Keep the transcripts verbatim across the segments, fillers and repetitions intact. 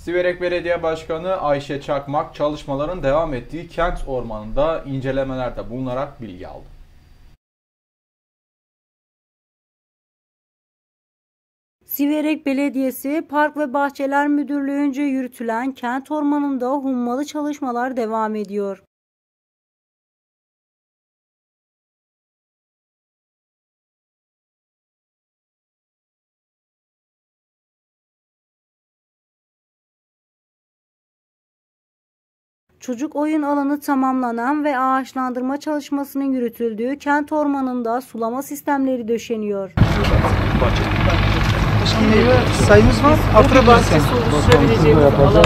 Siverek Belediye Başkanı Ayşe Çakmak, çalışmaların devam ettiği kent ormanında incelemelerde bulunarak bilgi aldı. Siverek Belediyesi Park ve Bahçeler Müdürlüğü'nce yürütülen kent ormanında hummalı çalışmalar devam ediyor. Çocuk oyun alanı tamamlanan ve ağaçlandırma çalışmasının yürütüldüğü kent ormanında sulama sistemleri döşeniyor. Meyve sayımız var. Afra bahçesi oluşturabileceğimiz alan.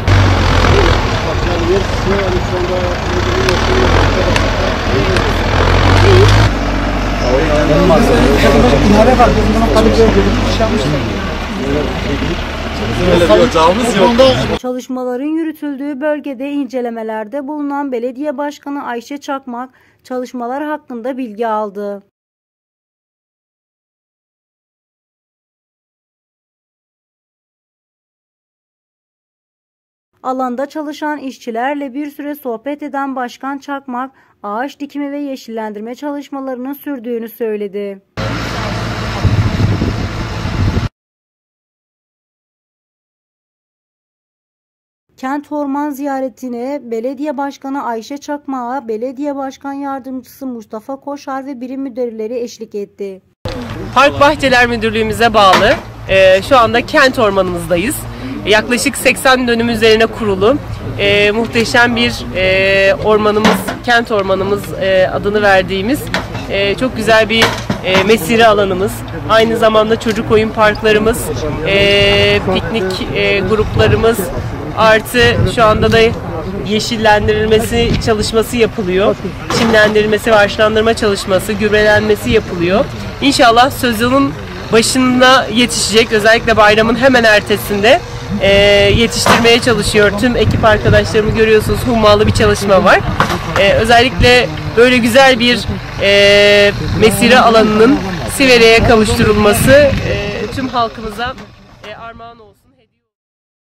Çalışmaların yürütüldüğü bölgede incelemelerde bulunan Belediye Başkanı Ayşe Çakmak çalışmalar hakkında bilgi aldı. Alanda çalışan işçilerle bir süre sohbet eden Başkan Çakmak, ağaç dikimi ve yeşillendirme çalışmalarının sürdüğünü söyledi. Kent orman ziyaretine Belediye Başkanı Ayşe Çakmak'a Belediye Başkan Yardımcısı Mustafa Koşar ve birim müdürleri eşlik etti. Park Bahçeler Müdürlüğümüze bağlı e, şu anda kent ormanımızdayız. Yaklaşık seksen dönüm üzerine kurulu e, muhteşem bir e, ormanımız, kent ormanımız e, adını verdiğimiz e, çok güzel bir e, mesire alanımız. Aynı zamanda çocuk oyun parklarımız, e, piknik e, gruplarımız, artı şu anda da yeşillendirilmesi çalışması yapılıyor. Çimlendirilmesi ve ağaçlandırma çalışması, gübrelenmesi yapılıyor. İnşallah sezonun başında yetişecek, özellikle bayramın hemen ertesinde e, yetiştirmeye çalışıyor. Tüm ekip arkadaşlarımı görüyorsunuz, hummalı bir çalışma var. E, özellikle böyle güzel bir e, mesire alanının Siverek'e kavuşturulması e, tüm halkımıza e, armağan olsun.